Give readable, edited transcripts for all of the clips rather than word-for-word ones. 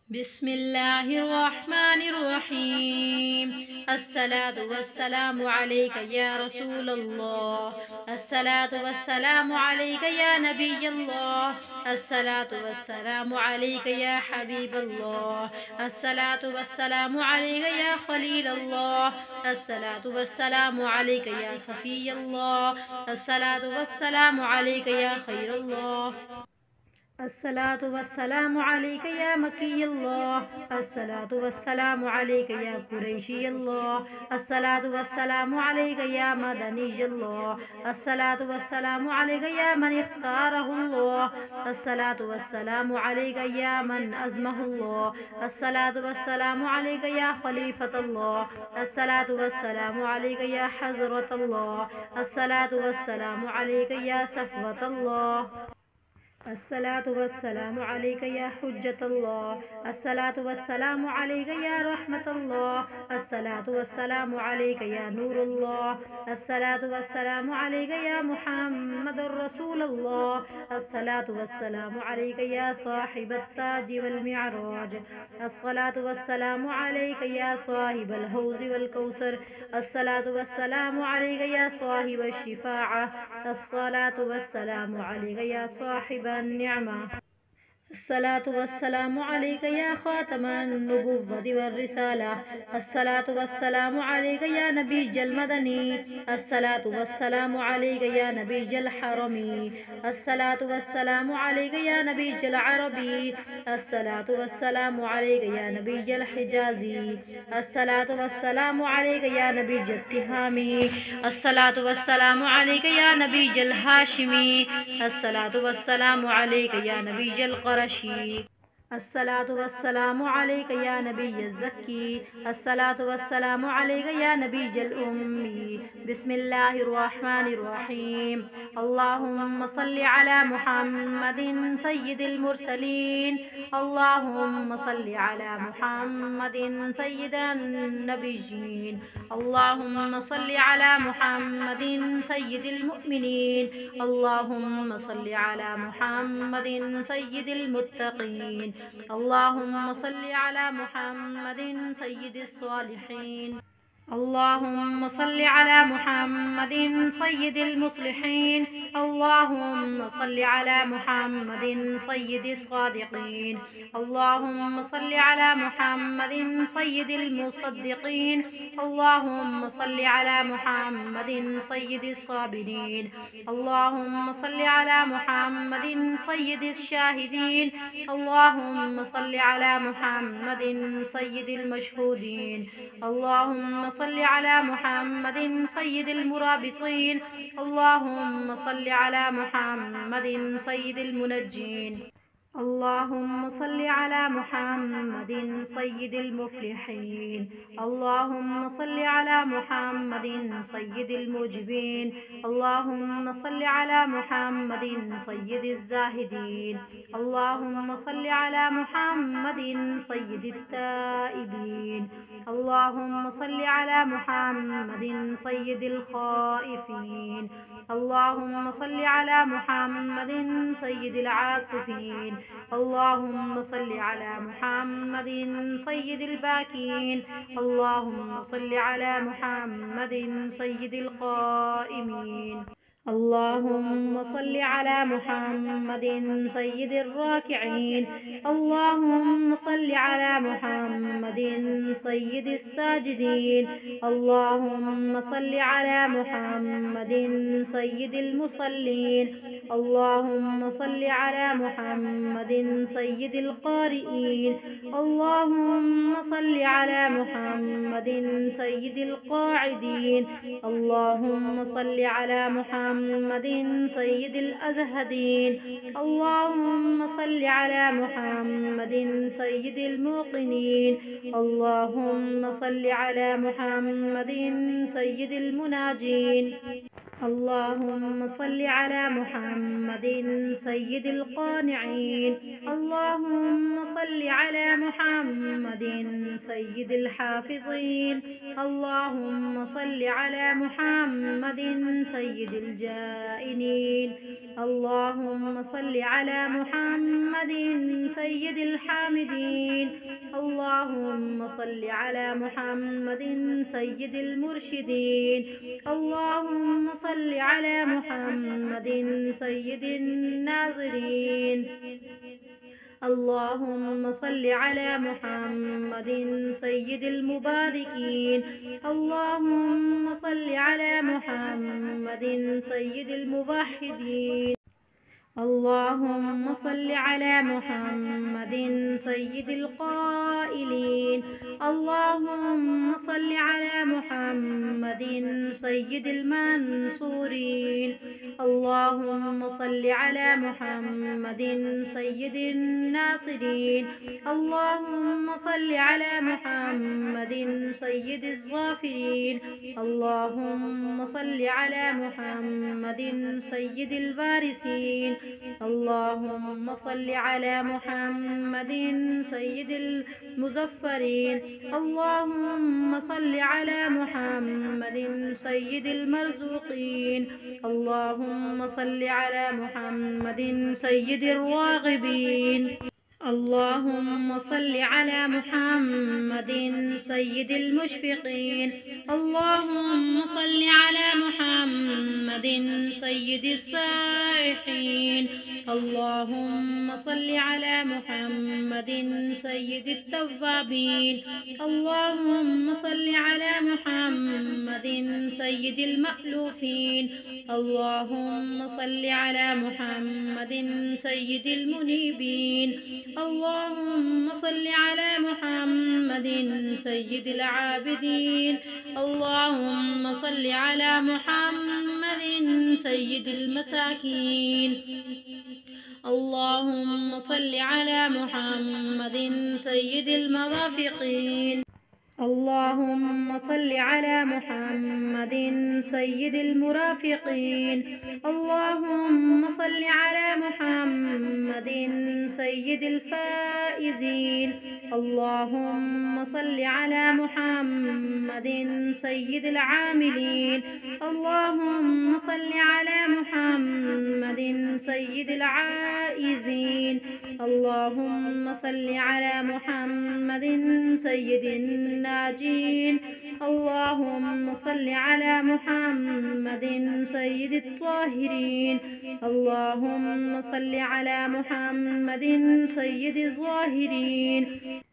बिस्मिल्लाहिर्रहमानिर्रहीम। अस्सलातु वस्सलामु अलैका या रसूल अल्लाह। अस्सलातु वस्सलामु अलैका या नबी अल्लाह। अस्सलातु वस्सलामु अलैका या हबीब अल्लाह। अस्सलातु वस्सलामु अलैका या खलील अल्लाह। अस्सलातु वस्सलामु अलैका या सफ़ी अल्लाह। अस्सलातु वस्सलामु अलैका या खैर अल्लाह। अस्सलातु वस्सलामु अलैका या मकी अल्लाह। अस्सलातु वस्सलामु अलैका या कुरैशी अल्लाह। अस्सलातु वस्सलामु अलैका या मदनी अल्लाह। अस्सलातु वस्सलामु अलैका या मन इख्तारहु अल्लाह। अस्सलातु वस्सलामु अलैका या मन अज़महु अल्लाह। अस्सलातु वस्सलामु अलैका या खलीफत अल्लाह। अस्सलातु वस्सलामु अलैका या हज़रत अल्लाह। अस्सलातु वस्सलामु अलैका या सफ़वत अल्लाह। अस्सलातु वस्सलामु अलैका या हुज्जत अल्लाह। अस्सलातु वस्सलामु अलैका या रहमत अल्लाह। अस्सलातु वस्सलामु अलैका या नूर अल्लाह। अस्सलातु वस्सलामु अलैका या मुहम्मदुर रसूल अल्लाह। अस्सलातु वस्सलामु अलैका या साहिबत ताज वल मिअराज। अस्सलातु वस्सलामु अलैका या साहिबल हौज़ वल कौसर। अस्सलातु वस्सलामु अलैका या साहिबश शिफ़ाअह। अस्सलातु वस्सलामु अलैका या साहिब निअमा। अस्सलातु वस्सलामु अलैका या खातमन नबुव्वति वर रिसाला। अस्सलातु वस्सलामु अलैका या नबीय्यल मदनी। अस्सलातु वस्सलामु अलैका या नबीय्यल हरमी। अस्सलातु वस्सलामु अलैका या नबीय्यल अरबी। अस्सलातु वस्सलामु अलैका या नबीय्यल हिजाज़ी। अस्सलातु वस्सलामु अलैका या नबीय्यत तिहामी। अस्सलातु वस्सलामु अलैका या नबीय्यल हाशिमी। अस्सलातु वस्सलामु अलैका या नबीय्यल क़ुरशी। अस्सलातु वस्सलामु अलैका या नबिय्यज़ ज़क्की। अस्सलातु वस्सलामु अलैका या नबिय्यल उम्मी। बिस्मिल्लाहिर्रहमानिर्रहीम। अल्लाहुम्मा सल्लि अला मुहम्मदिन सय्यिदिल मुरसलीन। अल्लाहुम्मा सल्लि अला मुहम्मदिन सय्यिदिन नबिय्यीन। अल्लाहुम्मा सल्लि अला मुहम्मदिन सय्यिदिल मुअमिनीन। अल्लाहुम्मा सल्लि अला मुहम्मदिन सय्यिदिल मुत्तक़ीन। अल्लाहुम्मा सल्लि अला मुहम्मदिन सय्यिदिस सालिहीन। अल्लाहुम्मा सल्लि अला मुहम्मदिन सय्यिदिल मुस्लिहीन। अल्लाहुम्मा सल्लि अला मुहम्मदिन सय्यिदिस सादिक़ीन। अल्लाहुम्मा सल्लि अला मुहम्मदिन सय्यिदिल मुसद्दिक़ीन। अल्लाहुम्मा सल्लि अला मुहम्मदिन सय्यिदिस साबिरीन। अल्लाहुम्मा सल्लि अला मुहम्मदिन सय्यिदिश शाहिदीन। अल्लाहुम्मा सल्लि अला मुहम्मदिन सय्यिदिल मशहूदीन। अल्लाहुम्मा सल्लि अला मुहम्मदिन सय्यिदिल मुराबितीन। अल्लाहुम्मा सल्लि अला मुहम्मदिन सय्यिदिल मुनज्जीन। अल्लाहुम्मा सल्लि अला मुहम्मदिन सय्यिदिल मुफ़्लिहीन। अल्लाहुम्मा सल्लि अला मुहम्मदिन सय्यिदिल मुजिबीन। अल्लाहुम्मा सल्लि अला मुहम्मदिन सय्यिदिज़ ज़ाहिदीन। अल्लाहुम्मा सल्लि अला मुहम्मदिन सय्यिदित ताइबीन। अल्लाहुम्मा सल्लि अला मुहम्मदिन सय्यिदिल ख़ाइफ़ीन। अल्लाहुम्मा सल्लि अला मुहम्मदिन सय्यिदिल आतिफ़ीन। अल्लाहुम्मा सल्लि अला मुहम्मदिन सय्यिदिल बाकीन। अल्लाहुम्मा सल्लि अला मुहम्मदिन सय्यिदिल क़ाइमीन। अल्लाहुम्मा सल्लि अला मुहम्मदिन सय्यिदिर राकिईन। अल्लाहुम्मा सल्लि अला मुहम्मदिन सय्यिदिस साजिदीन। अल्लाहुम्मा सल्लि अला मुहम्मदिन सय्यिदिल मुसल्लीन। अल्लाहुम्मा सल्लि अला मुहम्मदिन सय्यिदिल क़ारिईन। अल्लाहुम्मा सल्लि अला मुहम्मदिन सय्यिदिल क़ाइदीन। अल्लाहुम्मा सल्लि अला मुहम्मदिन सय्यिदिल अज़हदीन। अल्लाहुम्मा सल्लि अला मुहम्मदिन सय्यिदिल मूक़िनीन। अल्लाहुम्मा सल्लि अला मुहम्मदिन सय्यिदिल मुनाजीन। अल्लाहुम्मा सल्लि अला मुहम्मदिन सय्यिदिल क़ानिईन। अल्लाहुम्मा सल्लि अला मुहम्मदिन सय्यिदिल हाफ़िज़ीन। अल्लाहुम्मा सल्लि अला मुहम्मदिन सय्यिदिल जाइनीन। اللهم صل على محمد سيد الحامدين. اللهم صل على محمد سيد المرشدين. اللهم صل على محمد سيد الناظرين. اللهم صل على محمد سيد المباركين. اللهم صل على محمد سيد الموحدين. اللهم صل على محمد سيد القائلين. اللهم صل على محمد سيد المنصورين. اللهم صل على محمد سيد الناصرين. اللهم صل على محمد سيد الظافرين. اللهم صل على محمد سيد الوارثين. اللهم صل على محمد سيد المظفرين. اللهم صل على محمد سيد المرزوقين. اللهم صل على محمد سيد الراغبين. اللهم صل على محمد سيد المشفقين. اللهم صل على محمد سيد السائحين. اللهم صل على محمد سيد التوابين. اللهم صل على محمد سيد المألوفين. اللهم صل على محمد سيد المنيبين. اللهم صل على محمد سيد العابدين. اللهم صل على محمد سيد المساكين. اللهم صل على محمد سيد المرافقين. اللهم صل على محمد سيد المرافقين. اللهم صل على محمد سيد الفائزين. اللهم صل على محمد سيد العاملين. اللهم صل على محمد سيد العائزين. اللهم صل على محمد سيد الناجين. اللهم صل على محمد سيد الطاهرين. اللهم صل على محمد سيد الظاهرين.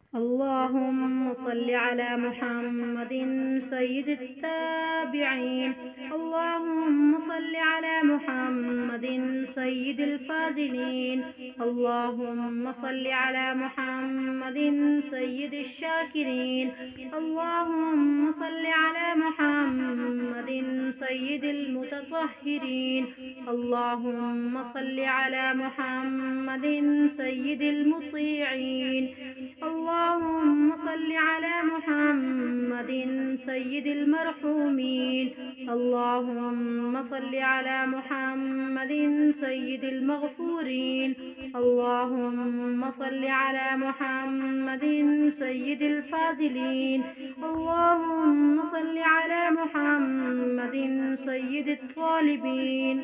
اللهم صل على محمد سيد التابعين. اللهم صل على محمد سيد الفاضلين. اللهم صل على محمد سيد الشاكرين. اللهم صل على محمد سيد المتطهرين. اللهم صل على محمد سيد المطيعين. اللهم صل على محمد سيد المرحومين. اللهم صل على محمد سيد المغفورين. اللهم صل على محمد سيد الفاضلين. اللهم صل على محمد سيد الطالبين.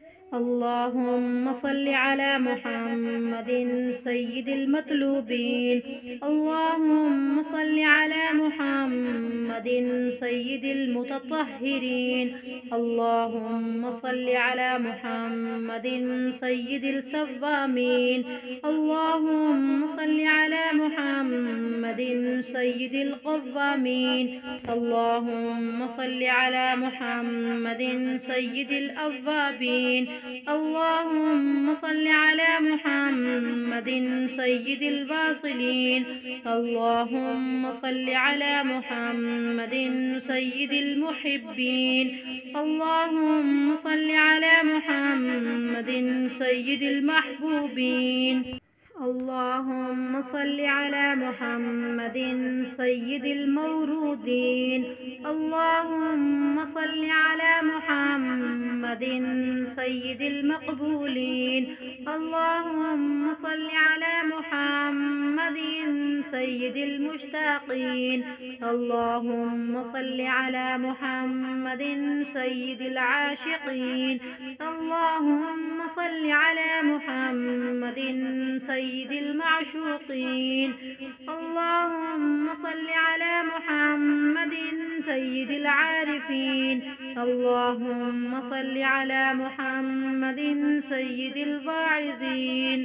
اللهم صل على محمد سيد المطلوبين. اللهم صل على محمد سيد المتطهرين. اللهم صل على محمد سيد الصوامين. اللهم صل على محمد سيد القوامين. اللهم صل على محمد سيد الأوابين. اللهم صل على محمد سيد الواصلين. اللهم صل على محمد سيد المحبين. اللهم صل على محمد سيد المحبوبين. اللهم صل على محمد سيد المولودين. اللهم صل على محمد سيد المقبولين. اللهم صل على محمد سيد المشتاقين. اللهم صل على محمد سيد العاشقين. اللهم صل على محمد سيد المعشوقين. اللهم صل على محمد سيد العارفين. اللهم صل على محمد سيد الواعظين.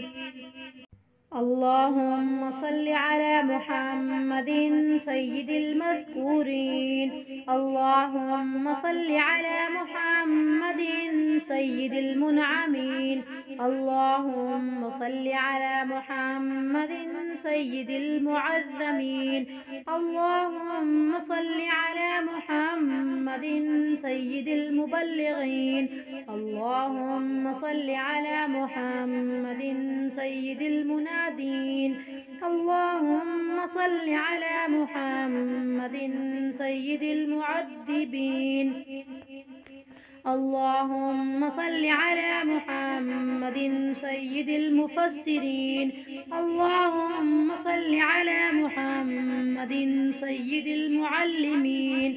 اللهم صل على محمد سيد المذكورين. اللهم صل على محمد سيد المنعمين. اللهم صل على محمد سيد المعظمين. اللهم صل على محمد سيد المبلغين. اللهم صل على محمد سيد المنادين. اللهم صل على محمد سيد المعذبين. اللهم صل على محمد سيد المفسرين. اللهم صل على محمد سيد المعلمين.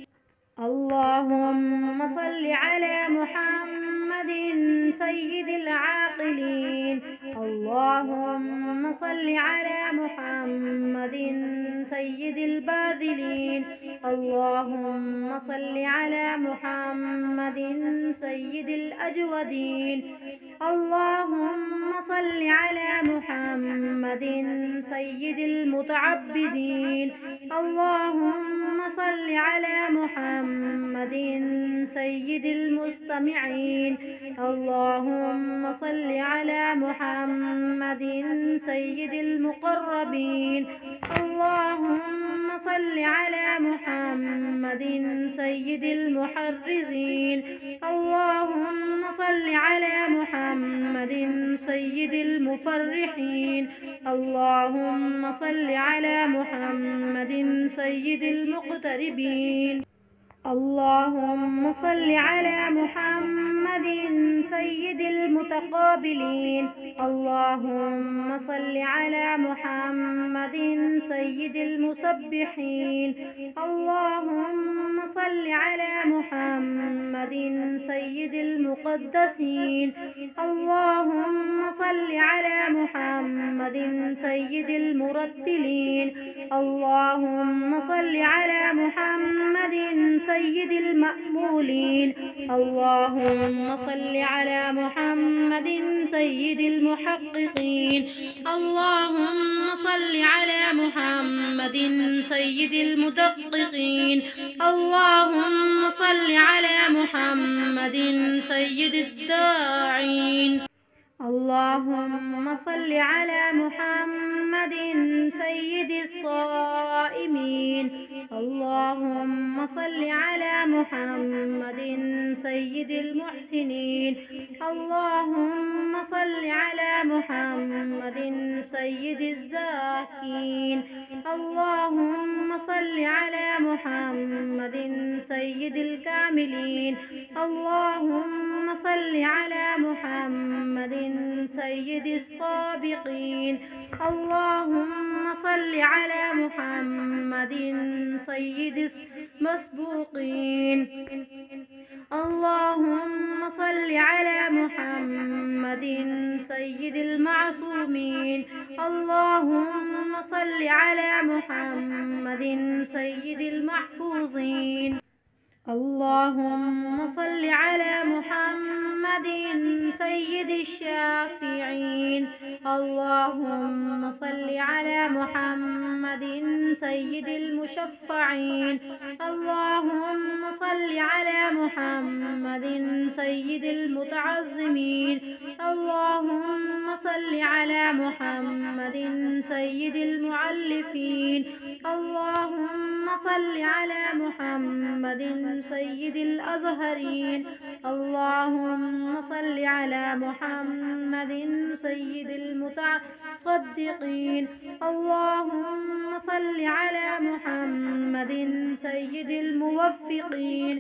اللهم صل على محمد سيد العاقلين. اللهم صل على محمد سيد الباذلين. اللهم صل على محمد سيد الأجودين. اللهم صل على محمد سيد المتعبدين. اللهم صل على محمد سيد المستمعين. اللهم صل على محمد سيد المقربين. اللهم صل على محمد سيد المحرزين. اللهم صل على محمد سيد المفرحين. اللهم صل على محمد سيد المقتربين. اللهم صل على محمد سيد المتقابلين. اللهم صل على محمد سيد المسبحين. اللهم صل على محمد سيد المقدسين. اللهم صل على محمد سيد المرتلين. اللهم صل على محمد سيد المأمولين. اللهم صل على محمد سيد المحققين. اللهم صل على محمد سيد المدققين. اللهم صل على محمد سيد الداعين. اللهم صل على محمد سيد الصائمين. اللهم صل على محمد سيد المحسنين. اللهم صل على محمد سيد الزاكين. اللهم صل على محمد سيد الكاملين. اللهم صل على محمد سيد السابقين. اللهم صل على محمد سيد المسبوقين. اللهم صل على محمد سيد المعصومين. اللهم صل على محمد سيد المحفوظين. اللهم صل على محمد سيد الشافعين. اللهم صل على محمد سيد المشفعين. اللهم صل على محمد سيد المتعظمين. اللهم صل على محمد سيد المعلفين. اللهم صل على محمد سيد الأزهرين. اللهم صل على محمد سيد المتصدقين. اللهم صل على محمد سيد الموفقين.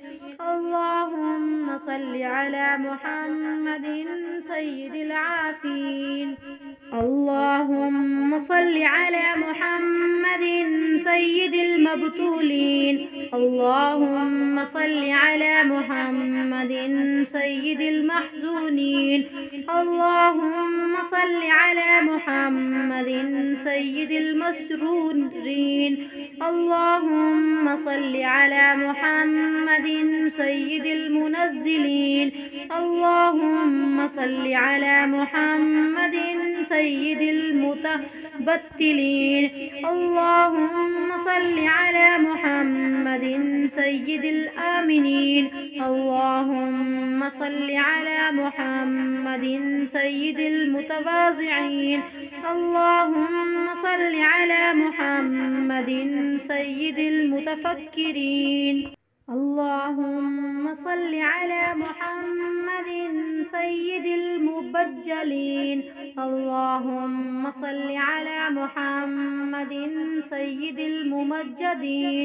اللهم صل على محمد سيد العافين. اللهم صل على محمد سيد المبتولين. اللهم صل على محمد سيد المحزونين. اللهم صل على محمد سيد المسرورين. اللهم صل على محمد سيد المنزلين. اللهم صل على محمد سيد المتبتلين. اللهم صل على محمد سيد الآمنين. اللهم صل على محمد سيد المتواضعين. اللهم صل على محمد سيد المتفكرين. اللهم صل على محمد سيد المبجلين. اللهم صل على محمد سيد الممجدين.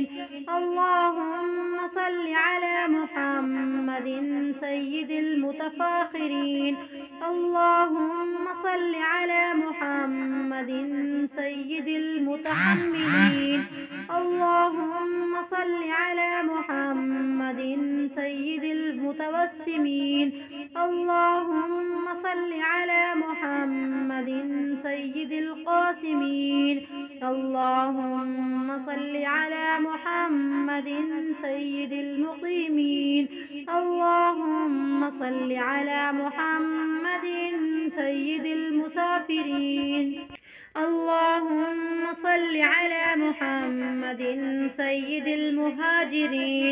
اللهم صل على محمد سيد المتفاخرين. اللهم صل على محمد سيد المتحملين. اللهم صل على محمد سيد المتوسمين. اللهم صل على محمد سيد القاسمين. اللهم صل على محمد سيد المقيمين. اللهم صل على محمد سيد المسافرين. اللهم صل على محمد سيد المهاجرين.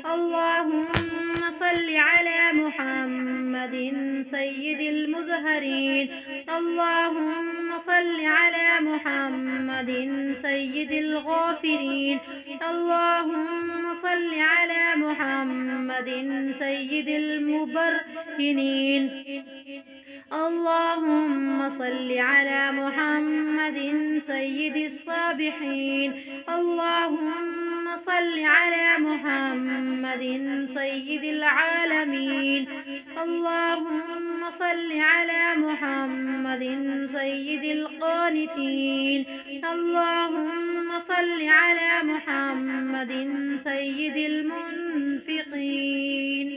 اللهم صل على محمد سيد المزهرين. اللهم صل على محمد سيد الغافرين. اللهم صل على محمد سيد المبرهنين. اللهم صل على محمد سيد الصابحين. اللهم صل على محمد سيد العالمين. اللهم صل على محمد سيد القانتين. اللهم صل على محمد سيد المنفقين.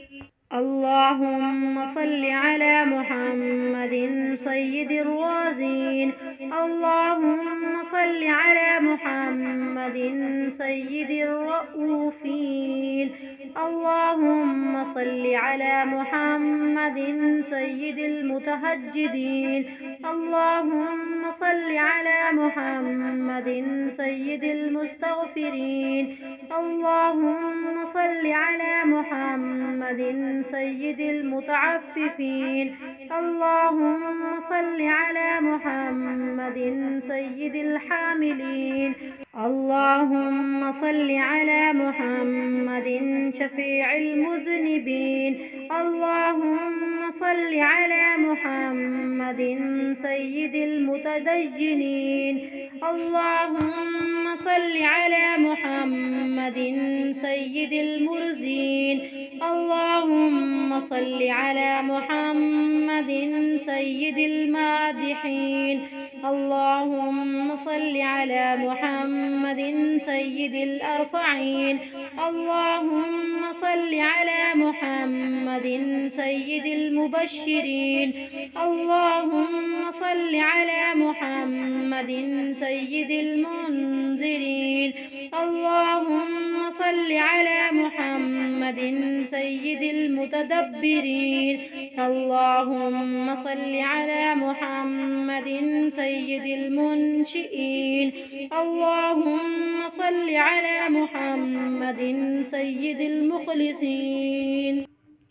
اللهم صل على محمد سيد الرازين. اللهم صل على محمد سيد الرؤوفين. اللهم صل على محمد سيد المتهجدين. اللهم صل على محمد سيد المستغفرين. اللهم صل على محمد سيد المتعففين. اللهم صل على محمد سيد الحاملين. اللهم صل على محمد شفيع المذنبين. اللهم صل على محمد سيد المتدينين. اللهم صل على محمد سيد المرزين. اللهم صل على محمد سيد المادحين. اللهم صل على محمد سيد الأرفعين. اللهم صل على محمد سيد المبشرين. اللهم صل على محمد سيد المنذرين. اللهم صل على محمد سيد المتدبرين. اللهم صل على محمد سيد المنشئين. اللهم صل على محمد سيد المخلصين.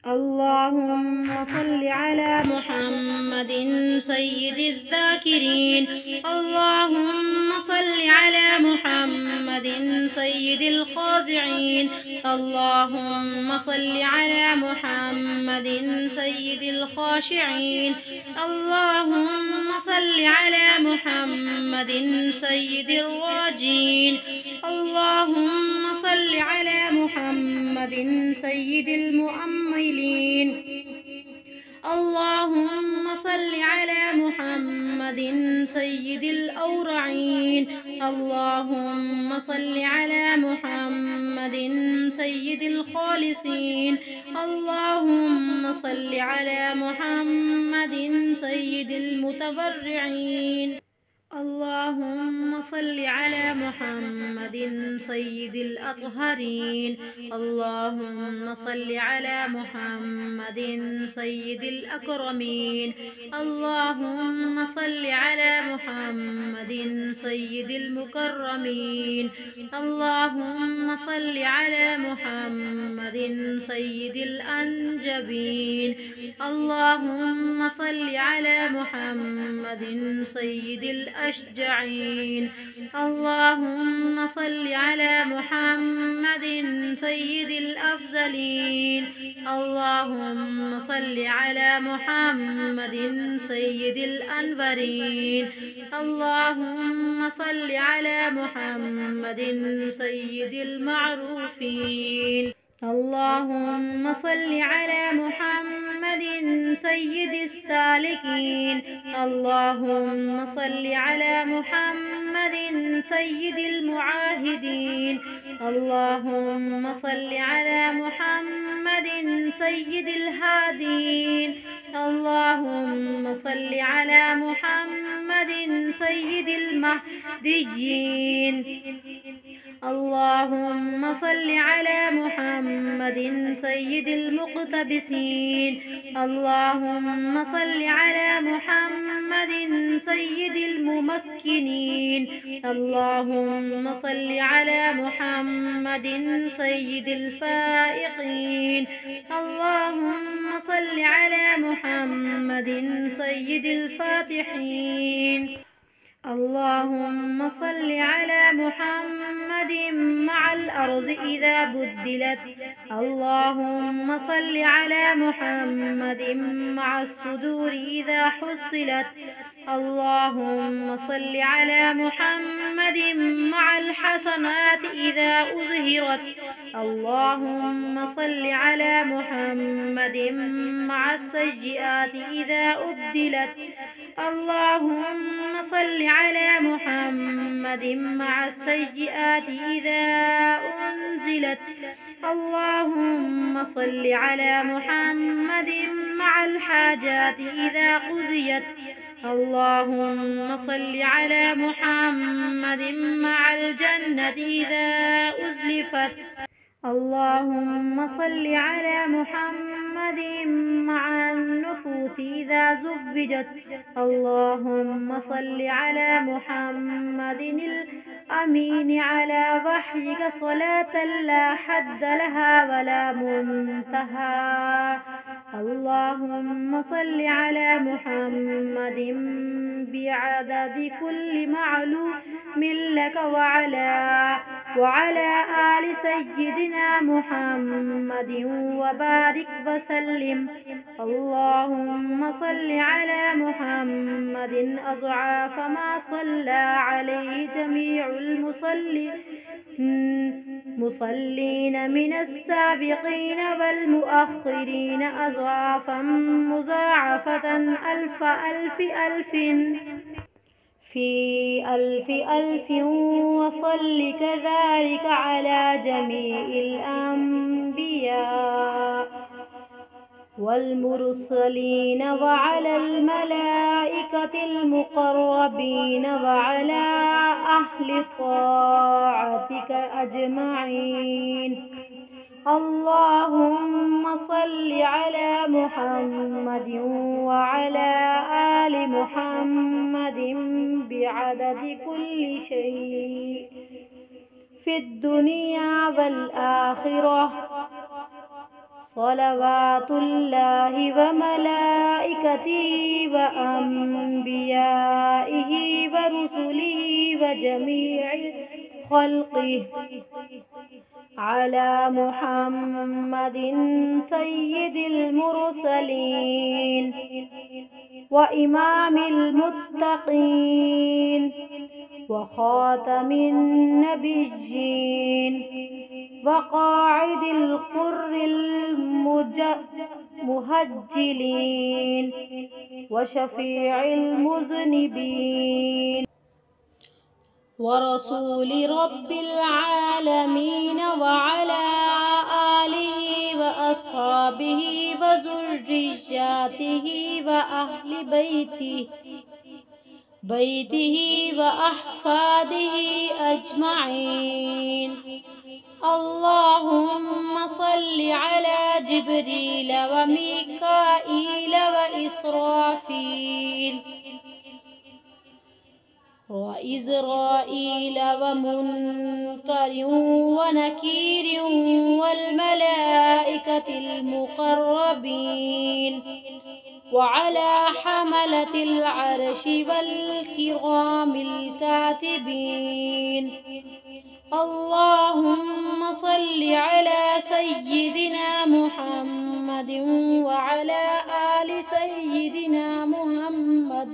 اللهم صل على محمد سيد الذاكرين. اللهم صل على محمد سيد الخاشعين. اللهم صل على محمد سيد الخاشعين. اللهم صل على محمد سيد الراجين. اللهم صل على محمد سيد المؤملين. اللهم صل على محمد سيد الأورعين. اللهم صل على محمد سيد الخالصين. اللهم صل على محمد سيد المتبرعين. اللهم صل على محمد سيد الأطهرين. اللهم صل على محمد سيد الأكرمين. اللهم صل على محمد سيد المكرمين. اللهم صل على محمد سيد الأنجبين. اللهم صل على محمد سيد الأشجعين. اللهم صل على محمد سيد الأفضلين. اللهم صل على محمد سيد الأنورين. اللهم صل على محمد سيد المعروفين. اللهم صل على محمد سيد السالكين. اللهم صل على محمد سيد المعاهدين. اللهم صل على محمد سيد الهادين. اللهم صل على محمد سيد المهديين. اللهم صل على محمد سيد المقتبسين. اللهم صل على محمد سيد الممكنين. اللهم صل على محمد سيد الفائقين. اللهم صل على محمد سيد الفاتحين. اللهم صل على محمد مع الأرض إذا بدلت. اللهم صل على محمد مع الصدور إذا حصلت. اللهم صل على محمد مع الحسنات إذا أظهرت. اللهم صل على محمد مع السيئات إذا أبدلت. اللهم صل على محمد مع السيئات إذا أنزلت. اللهم صل على محمد مع الحاجات إذا قضيت. اللهم صل على محمد مع الجنة إذا أزلفت. اللهم صل على محمد مع النفوس إذا زوجت. اللهم صل على محمد الأمين على وحيك صلاة لا حد لها ولا منتهى. اللهم صل على محمد بعدد كل معلوم لك وعلى آل سيدنا محمد وبارك وسلم. اللهم صل على محمد أضعاف ما صلى عليه جميع المصلين من السابقين والمؤخرين أضعافا مضاعفة ألف ألف ألف في ألف ألف. وصل كذلك على جميع الأنبياء والمرسلين وعلى الملائكة المقربين وعلى أهل طاعتك أجمعين. اللهم صل على محمد وعلى آل محمد بعدد كل شيء في الدنيا والآخرة. صلوات الله وملائكته وأنبيائه ورسله وجميع خلقه على محمد سيد المرسلين وإمام المتقين وخاتم النبيين وقاعد الخر المهجلين وشفيع المذنبين ورسول رب العالمين وعلى آله وأصحابه وذرياته وأهل بيته وأحفاده أجمعين. اللهم صل على جبريل وميكائيل وإسرافيل وإزرائيل ومنكر ونكير والملائكة المقربين وعلى حملة العرش والكرام الكاتبين. اللهم صل على سيدنا محمد وعلى آل سيدنا محمد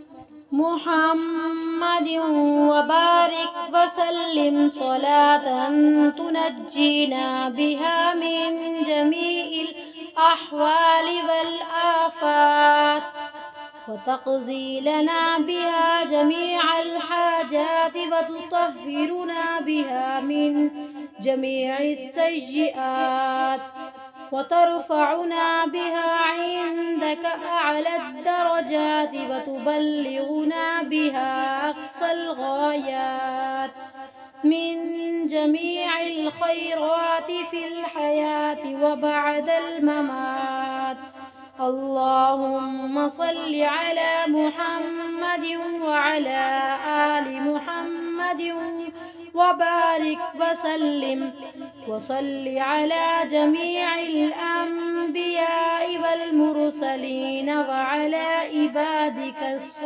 وبارك وسلم صلاة تنجينا بها من جميع الأحوال والآفات وتقضي لنا بها جميع الحاجات وتطهرنا بها من جميع السيئات وترفعنا بها عندك أعلى الدرجات وتبلغنا بها أقصى الغايات من جميع الخيرات في الحياة وبعد الممات. اللهم صل على محمد وعلى آل محمد وبارك وسلم وصل على جميع الأنبياء والمرسلين وعلى عبادك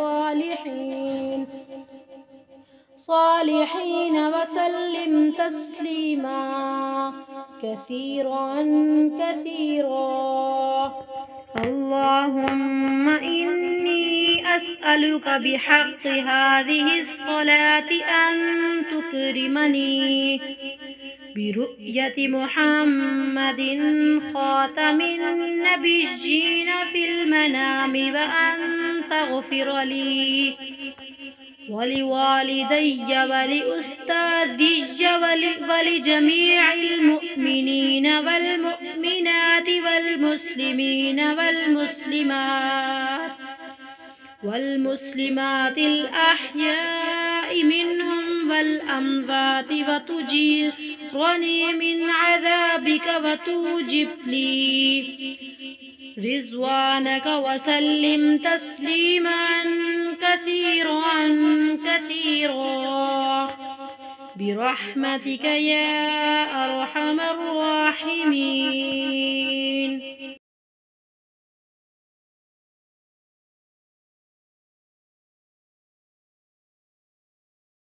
الصالحين وسلم تسليما كثيرا. اللهم إني أسألك بحق هذه الصلاة أن تكرمني برؤية محمد خاتم النبيين في المنام وأن تغفر لي ولوالدي ولأستاذي ولجميع المؤمنين والمؤمنات والمسلمين والمسلمات الأحياء منهم والأموات وتجيرني من عذابك وتوجب لي رضوانك وسلم تسليما كثيرا برحمتك يا أرحم الراحمين.